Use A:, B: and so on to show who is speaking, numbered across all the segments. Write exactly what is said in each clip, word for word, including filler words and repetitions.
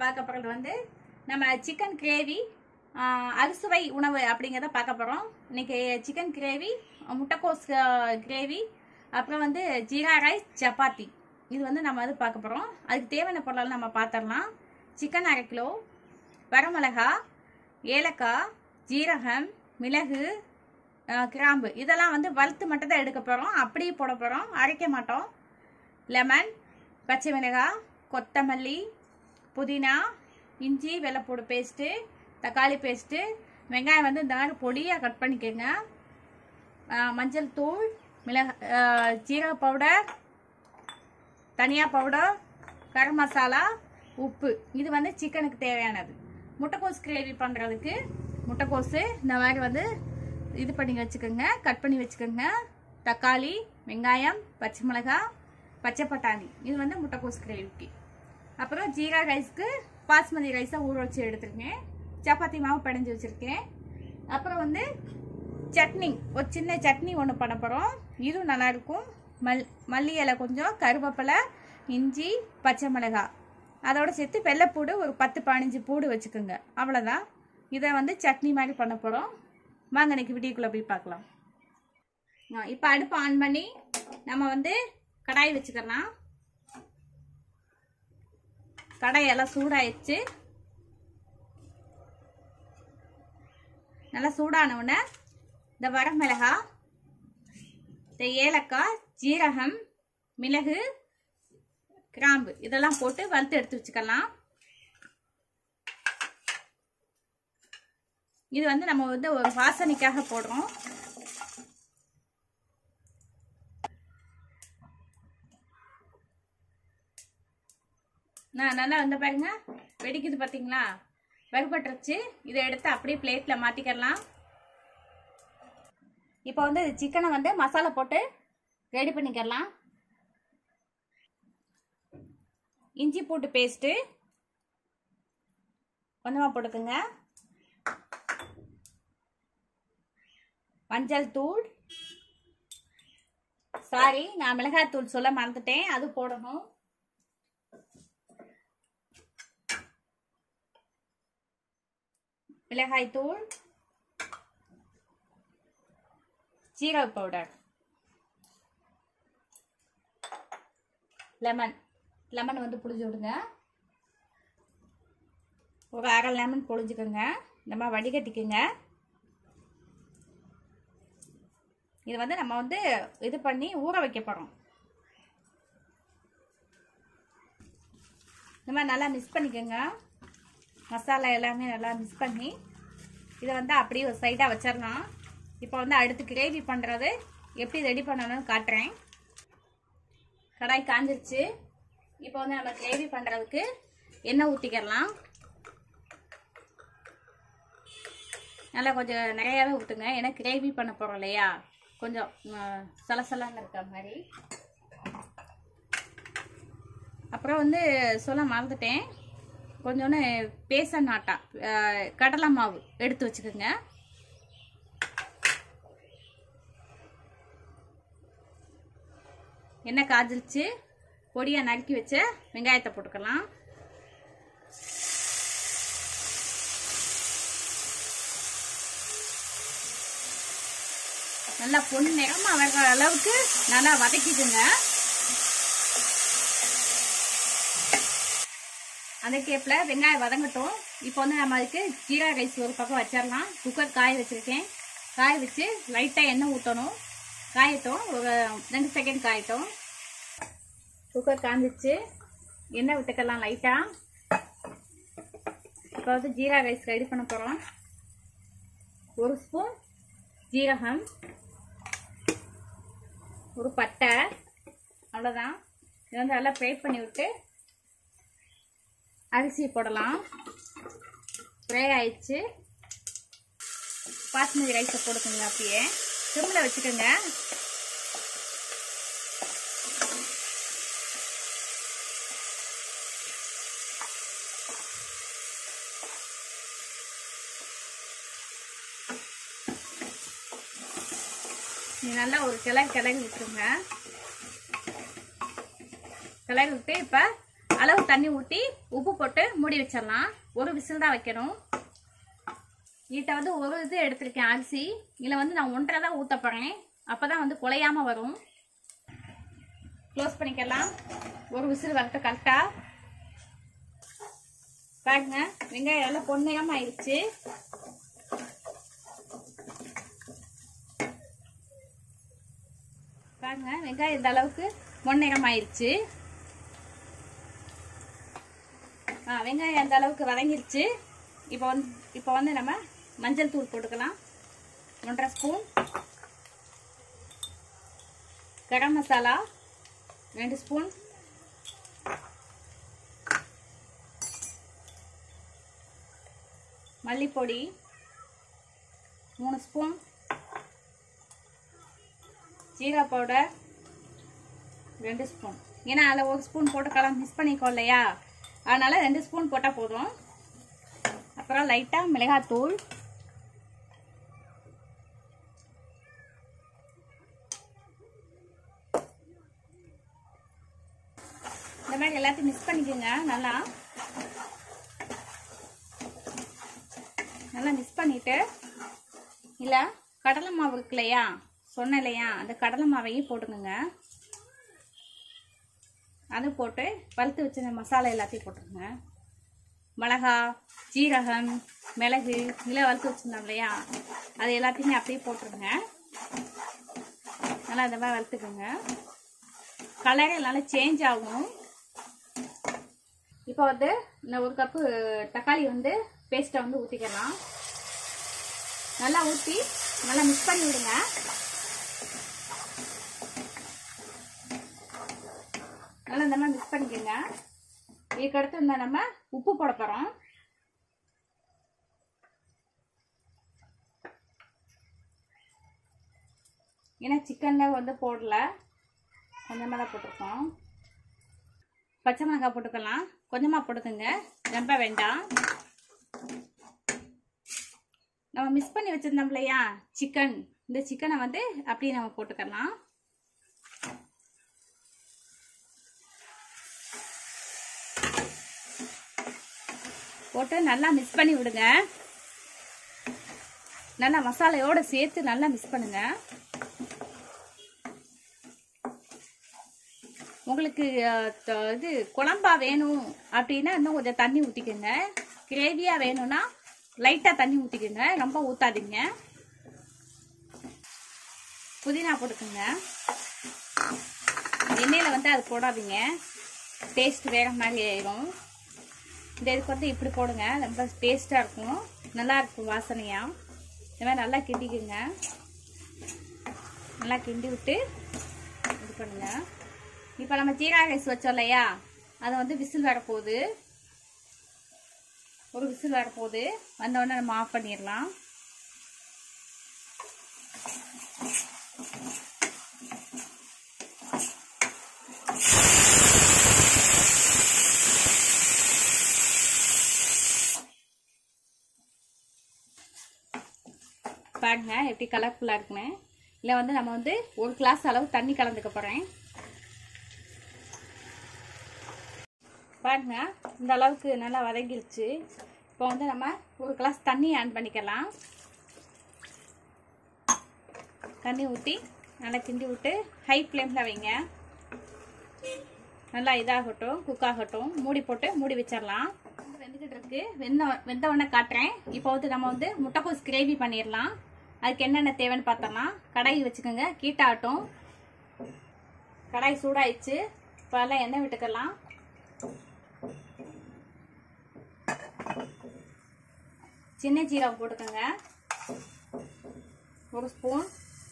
A: பார்க்க போகிறது வந்து நம்ம சிக்கன் கிரேவி அறுசுவை உணவு அப்படிங்கிறத பார்க்க போகிறோம். இன்னைக்கு சிக்கன் கிரேவி, முட்டைக்கோஸ் கிரேவி, அப்புறம் வந்து ஜீரா ரைஸ், சப்பாத்தி, இது வந்து நம்ம வந்து பார்க்க போகிறோம். அதுக்கு தேவையான பொருள் நம்ம பார்த்துடலாம். சிக்கன் அரை கிலோ, வரமிளகா, ஏலக்காய், ஜீரகம், மிளகு, கிராம்பு, இதெல்லாம் வந்து வறுத்து மட்டும் தான் எடுக்க போகிறோம். அப்படியே போட போகிறோம், அரைக்க மாட்டோம். லெமன், பச்சை மிளகாய், கொத்தமல்லி, புதினா, இஞ்சி, வெள்ளைப்பூடு பேஸ்ட்டு, தக்காளி பேஸ்ட்டு, வெங்காயம் வந்து இந்த மாதிரி பொடியாக கட் பண்ணிக்கோங்க. மஞ்சள் தூள், மிளகா, ஜீரக பவுடர், தனியா பவுடர், கரம் மசாலா, உப்பு, இது வந்து சிக்கனுக்கு தேவையானது. முட்டைக்கோஸ் கிரேவி பண்ணுறதுக்கு முட்டைக்கோஸு இந்த மாதிரி வந்து இது பண்ணி வச்சுக்கோங்க, கட் பண்ணி வச்சுக்கோங்க. தக்காளி, வெங்காயம், பச்சை மிளகாய், பச்சை பட்டாணி, இது வந்து முட்டைக்கோஸ் கிரேவிக்கு. அப்புறம் ஜீரா ரைஸ்க்கு பாஸ்மதி ரைஸை ஊற வச்சு எடுத்துருக்கேன். சப்பாத்தி மாவு பிணைஞ்சி வச்சுருக்கேன். அப்புறம் வந்து சட்னி, ஒரு சின்ன சட்னி ஒன்று பண்ண போகிறோம். இதுவும் நல்லாயிருக்கும். மல் மல்லி இலை கொஞ்சம், கருவேப்பிலை, இஞ்சி, பச்சை மிளகாய், அதோடு சேர்த்து வெள்ளைப்பூடு ஒரு பத்து பதினஞ்சு பூடு வச்சுக்கோங்க. அவ்வளோதான். இதை வந்து சட்னி மாதிரி பண்ண போகிறோம். வாங்க இன்னைக்கு வீடியோக்குள்ளே போய் பார்க்கலாம். இப்போ அடுப்பு ஆன் பண்ணி நம்ம வந்து கடாய் வச்சுக்கலாம். கடாயெல்லாம் சூடாயிடுச்சு. நல்லா சூடான உடனே இந்த வரமிளகாய், இந்த ஏலக்காய், ஜீரகம், மிளகு, கிராம்பு, இதெல்லாம் போட்டு வறுத்து எடுத்து வச்சுக்கலாம். இது வந்து நம்ம வந்து ஒரு வாசனைக்காக போடுறோம். நான் நல்லா வந்து பாருங்க வெடிக்குது பார்த்தீங்களா, வறுபட்டுருச்சு. இதை எடுத்து அப்படியே பிளேட்டில் மாற்றிக்கலாம். இப்போ வந்து சிக்கனை வந்து மசாலா போட்டு ரெடி பண்ணிக்கலாம். இஞ்சி பூண்டு பேஸ்ட்டு கொஞ்சமாக போட்டுக்குங்க. மஞ்சள் தூள், சாரி நான் மிளகாய் தூள் சொல்ல மறந்துட்டேன், அது போடணும். மிளகாய் தூள், ஜீரக பவுடர், லெமன், லெமன் வந்து புளிஞ்சு விடுங்க. ஒரு அரை லெமன் புளிஞ்சுக்கோங்க. இந்த மாதிரி வடிகட்டிக்குங்க. இது வந்து நம்ம வந்து இது பண்ணி ஊற வைக்க போகிறோம். இந்த மாதிரி நல்லா மிக்ஸ் பண்ணிக்கோங்க. மசாலா எல்லாமே நல்லா மிக்ஸ் பண்ணி இதை வந்து அப்படியே ஒரு சைடாக வச்சிடலாம். இப்போ வந்து அடுத்து கிரேவி பண்ணுறது எப்படி ரெடி பண்ணணும்னு காட்டுறேன். கடாய் காஞ்சிருச்சு. இப்போ வந்து நம்ம கிரேவி பண்ணுறதுக்கு எண்ணெய் ஊற்றிக்கலாம். நல்லா கொஞ்சம் நிறையாவே ஊற்றுங்க, ஏன்னா கிரேவி பண்ண போகிறோம் இல்லையா, கொஞ்சம் சலசலான்னு இருக்க மாதிரி. அப்புறம் வந்து சொல்ல மறந்துட்டேன், கொஞ்சோன்னு பேசன் ஆட்டா கடலை மாவு எடுத்து வச்சுக்கோங்க. எண்ணெய் காய்ச்சிருச்சு. பொடியாக நறுக்கி வச்ச வெங்காயத்தை போட்டுக்கலாம். நல்லா பொண்ணு நிறமா வர்ற அளவுக்கு நல்லா வதக்கிடுங்க. அந்த கேப்ல வெங்காயம் வதங்கட்டும். இப்போ வந்து நம்ம அதுக்கு ஜீரா ரைஸ் ஒரு பக்கம் வச்சிடலாம். குக்கர் காய வச்சிருக்கேன். காய வச்சு லைட்டாக எண்ணெய் ஊற்றணும். காயட்டும், ஒரு ரெண்டு செகண்ட் காயட்டும். குக்கர் காஞ்சிச்சு. எண்ணெய் விட்டுக்கலாம் லைட்டாக. இப்போ வந்து ஜீரா ரைஸ் ரெடி பண்ண போகிறோம். ஒரு ஸ்பூன் ஜீரகம், ஒரு பட்டை, அவ்வளோதான். இது வந்து நல்லா ஃப்ரை பண்ணி விட்டு அரிசி போடலாம். ஃப்ரை ஆயிடுச்சு. பாஸ்மதி ரைஸை போட்டுக்கோங்க. அப்படியே சிம்மில் வச்சுக்கோங்க. நல்லா ஒரு கிளறி கிளறி விட்டுருங்க. கிளறி விட்டு இப்போ அளவு தண்ணி ஊற்றி உப்பு போட்டு மூடி வச்சிடலாம். ஒரு விசில் தான் வைக்கணும். இட்ட வந்து ஒரு இது எடுத்திருக்கேன் அரிசி. இதில் வந்து நான் ஒன்றரை தான் ஊற்ற போகிறேன். அப்போ தான் வந்து குலையாமல் வரும். க்ளோஸ் பண்ணிக்கலாம். ஒரு விசில் வரட்டும் கரெக்டாக. பாருங்க வெங்காயம் எல்லாம் பொன்னிறமாக ஆயிடுச்சு. பாருங்க வெங்காயம் இந்த அளவுக்கு பொன்னிறம் ஆயிடுச்சு. ஆ வெங்காயம் அந்த அளவுக்கு வதங்கிருச்சு. இப்போ வந்து இப்போ வந்து நம்ம மஞ்சள் தூள் போட்டுக்கலாம். ஒன்றரை ஸ்பூன். கரம் மசாலா ரெண்டு ஸ்பூன். மல்லிப்பொடி மூணு ஸ்பூன். ஜீரா பவுடர் ரெண்டு ஸ்பூன். ஏன்னா அதில் ஒரு ஸ்பூன் போட்டு கலந்து மிஸ் பண்ணிக்கோ இல்லையா, அதனால ரெண்டு ஸ்பூன் போட்டால் போதும். அப்புறம் லைட்டாக மிளகாத்தூள், இந்த மாதிரி எல்லாத்தையும் மிக்ஸ் பண்ணிக்கோங்க. நல்லா நல்லா மிக்ஸ் பண்ணிட்டு இல்லை கடலை மாவு இருக்கு இல்லையா, சொன்ன இல்லையா, அந்த கடலை மாவையும் போட்டுக்கோங்க. அது போட்டு வறுத்து வச்ச மசாலா எல்லாத்தையும் போட்டுருங்க. மிளகா, ஜீரகம், மிளகு இதெல்லாம் வறுத்து வச்சுருந்தோம் இல்லையா, அது எல்லாத்தையுமே அப்படியே போட்டுருங்க. நல்லா இந்த மாதிரி வறுத்துக்குங்க. கலரே நல்லா சேஞ்ச் ஆகும். இப்போ வந்து இந்த ஒரு கப்பு தக்காளி வந்து பேஸ்ட்டை வந்து ஊற்றிக்கலாம். நல்லா ஊற்றி நல்லா மிக்ஸ் பண்ணி விடுங்க. நல்லா இந்த மாதிரி மிக்ஸ் பண்ணிக்கோங்க. இதுக்கடுத்து இந்த நம்ம உப்பு போட போகிறோம். ஏன்னா சிக்கனில் வந்து போடல, கொஞ்சமாக தான் போட்டிருக்கோம். பச்சை மிளகாய் போட்டுக்கலாம். கொஞ்சமாக போட்டுக்கோங்க, ரொம்ப வேண்டாம். நம்ம மிக்ஸ் பண்ணி வச்சுருந்தோம் இல்லையா சிக்கன், இந்த சிக்கனை வந்து அப்படியே நம்ம போட்டுக்கலாம். போட்டு நல்லா மிக்ஸ் பண்ணி விடுங்க. நல்லா மசாலையோடு சேர்த்து நல்லா மிக்ஸ் பண்ணுங்க. உங்களுக்கு இது குழம்பா வேணும் அப்படின்னா இன்னும் கொஞ்சம் தண்ணி ஊற்றிக்கோங்க. கிரேவியாக வேணும்னா லைட்டாக தண்ணி ஊற்றிக்கோங்க, ரொம்ப ஊற்றாதீங்க. புதினா போட்டுக்கோங்க. எண்ணெயில் வந்து அது போடாதீங்க, டேஸ்ட் வேற மாதிரி ஆயிரும். இந்த இதுக்கு வந்து இப்படி போடுங்க, ரொம்ப டேஸ்ட்டாக இருக்கும், நல்லா இருக்கும் வாசனையாக. இந்த மாதிரி நல்லா கிண்டிக்குங்க. நல்லா கிண்டி விட்டு இது பண்ணுங்க. இப்போ நம்ம ஜீரா ரைஸ் வச்சோம் இல்லையா, அதை வந்து விசில் வரப்போகுது. ஒரு விசில் வரப்போகுது. வந்தோடனே நம்ம ஆஃப் பண்ணிடலாம். பாருங்க எப்படி கலர்ஃபுல்லாக இருக்குன்னு. இல்லை வந்து நம்ம வந்து ஒரு கிளாஸ் அளவு தண்ணி கலந்துக்க போகிறேன். பாருங்க இந்த அளவுக்கு நல்லா வதங்கிருச்சு. இப்போ வந்து நம்ம ஒரு கிளாஸ் தண்ணி ஆட் பண்ணிக்கலாம். தண்ணி ஊற்றி நல்லா கிண்டி விட்டு ஹை ஃப்ளேமில் வைங்க. நல்லா இதாகட்டும், குக் ஆகட்டும். மூடி போட்டு மூடி வச்சிடலாம். வெந்துக்கிட்டு இருக்கு. வெந்த வெந்த உடனே காட்டுறேன். இப்போ வந்து நம்ம வந்து முட்டைக்கோஸ் கிரேவி பண்ணிடலாம். அதுக்கு என்னென்ன தேவைன்னு பார்த்தோம்னா, கடாய் வச்சுக்கோங்க, கீட்டாகட்டும். கடாய் சூடாயிடுச்சு. இப்போ எல்லாம் எண்ணெய் விட்டுக்கலாம். சின்ன ஜீரகம் போட்டுக்கோங்க, ஒரு ஸ்பூன்.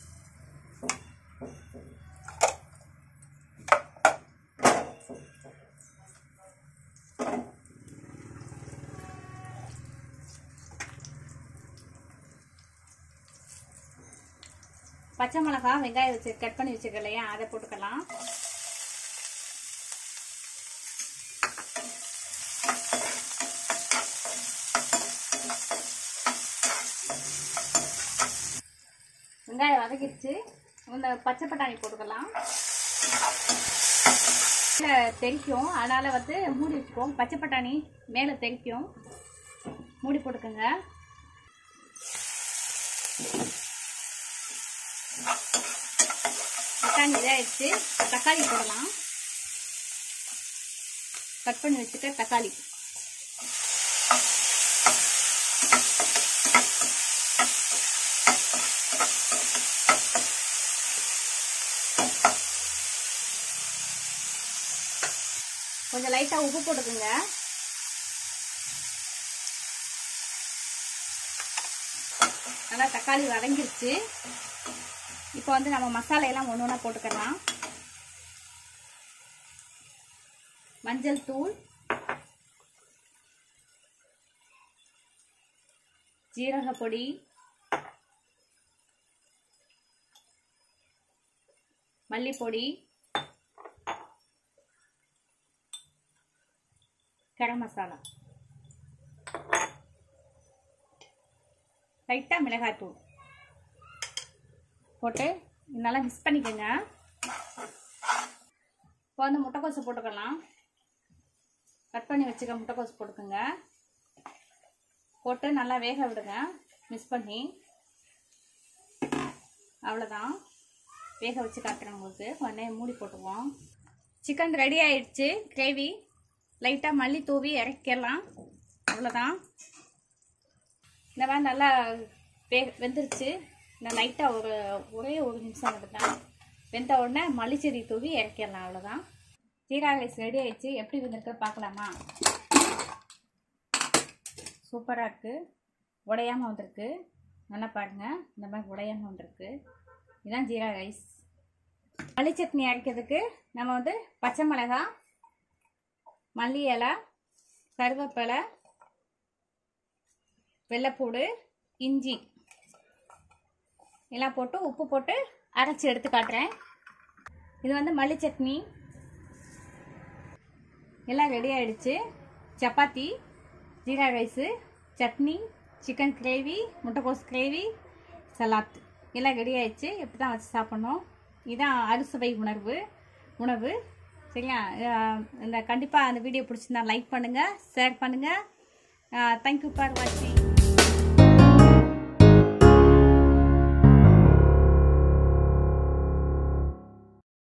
A: பச்சை மிளகா, வெங்காயம் வச்சு கட் பண்ணி வச்சுக்க இல்லையா, அதை போட்டுக்கலாம். வெங்காயம் வதக்கிடுச்சு. இந்த பச்சை பட்டாணி போட்டுக்கலாம். தெரிக்கும், அதனால் வந்து மூடி வச்சுக்கோம். பச்சை பட்டாணி மேலே தெரிக்கும், மூடி போட்டுக்கோங்க. பட்டாணி இதாகிடுச்சு. தக்காளி போடலாம். கட் பண்ணி வச்சுக்க தக்காளி. கொஞ்சம் லைட்டாக உப்பு போட்டுக்குங்க. நல்லா தக்காளி வதங்கிருச்சு. இப்போ வந்து நம்ம மசாலையெல்லாம் ஒன்று ஒன்றா போட்டுக்கலாம். மஞ்சள் தூள், ஜீரக பொடி, மல்லிப்பொடி, கரம் மசாலா, லைட்டா மிளகாய் தூள் போட்டு நல்லா மிக்ஸ் பண்ணிக்கோங்க. இப்போ வந்து முட்டைக்கோசு போட்டுக்கலாம். கட் பண்ணி வச்சுக்க முட்டைக்கோசு போட்டுக்கோங்க. போட்டு நல்லா வேக விடுங்க மிக்ஸ் பண்ணி. அவ்வளோதான், வேக வச்சு காட்டுறேன் உங்களுக்கு. உடனே மூடி போட்டுருவோம். சிக்கன் ரெடி ஆயிடுச்சு. கிரேவி லைட்டாக மல்லி தூவி இறக்கிடலாம். அவ்வளோதான். இந்த மாதிரி நல்லா வே வெந்துருச்சு. இந்த லைட்டாக ஒரு ஒரே ஒரு நிமிஷம் மட்டும்தான். வெந்த உடனே மல்லிச்செடி தூவி இறக்கிடலாம். அவ்வளோதான். ஜீரா ரைஸ் ரெடி ஆயிடுச்சு. எப்படி வந்திருக்கு பார்க்கலாமா? சூப்பராக இருக்குது. உடையாமல் வந்திருக்கு. நல்லா பாருங்கள், இந்த மாதிரி உடையாமல் வந்திருக்கு. இதுதான் ஜீரா ரைஸ். மல்லி சட்னி அரைக்கிறதுக்கு நம்ம வந்து பச்சை மிளகாய், மல்லி இலை, கருவேப்பிலை, வெள்ளைப்பூடு, இஞ்சி எல்லாம் போட்டு உப்பு போட்டு அரைச்சி எடுத்து காட்டுறேன். இது வந்து மல்லி சட்னி. எல்லாம் ரெடி ஆயிடுச்சு. Chapati, jeera rice, chutney, chicken gravy, முட்டைக்கோஸ் கிரேவி, சலாத் எல்லாம் ரெடி ஆயிடுச்சு. எப்படி தான் வச்சு சாப்பிட்ணும். இதுதான் அறுசுவை உணர்வு உணவு சரியா? இந்த கண்டிப்பாக அந்த வீடியோ பிடிச்சிருந்தா லைக் பண்ணுங்கள், ஷேர் பண்ணுங்கள். தேங்க்யூ ஃபார் வாட்சிங்.